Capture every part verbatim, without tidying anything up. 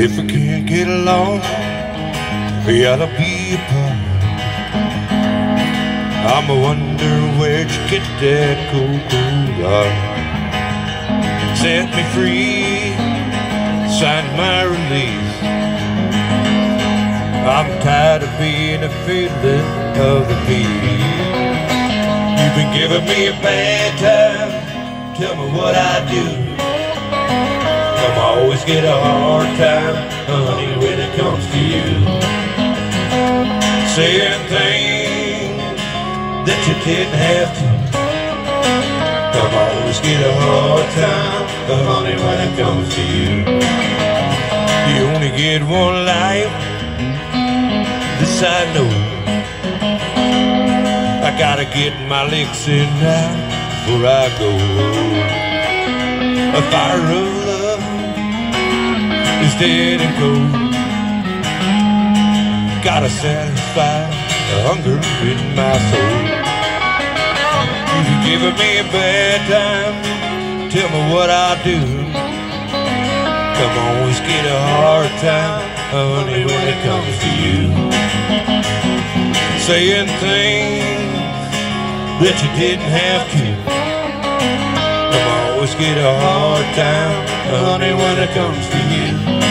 If we can't get along, we ought to be apart. I'ma wonder where'd you get that cool, cool heart. Set me free, sign my release. I'm tired of being a feeling of the peace. You've been giving me a bad time, tell me what I do. I always get a hard time, honey, when it comes to you. Saying things that you didn't have to. I always get a hard time, honey, when it comes to you. You only get one life, this I know. I gotta get my licks in now before I go. A fire of love is dead and cold. Gotta satisfy the hunger in my soul. You've given me a bad time, tell me what I do. Come always get a hard time, honey, when it comes to you. Saying things that you didn't have to. Come always get a hard time, honey, when it comes to you.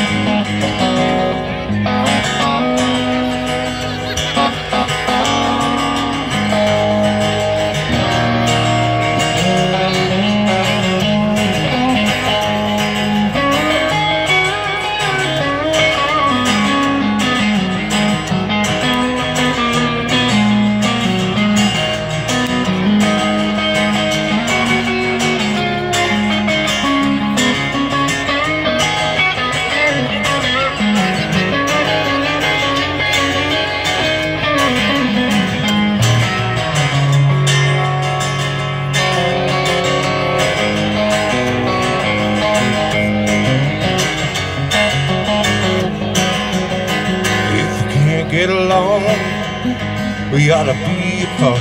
Get along, we ought to be apart.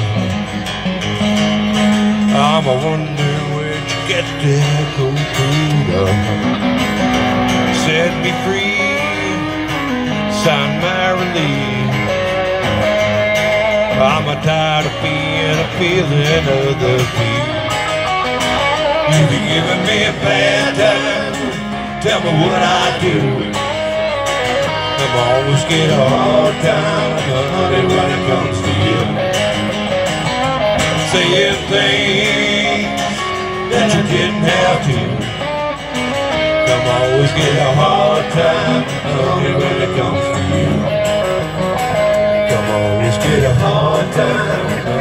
I'ma wonder where'd you get that cold, cold heart. Set me free, sign my release. I'm tired of being a feeling of the peace. You've been giving me a bad time, tell me what I do. I always get a hard time, honey, when it comes to you. Saying things that you didn't have to. Come always get a hard time, honey, when it comes to you. Come always get a hard time.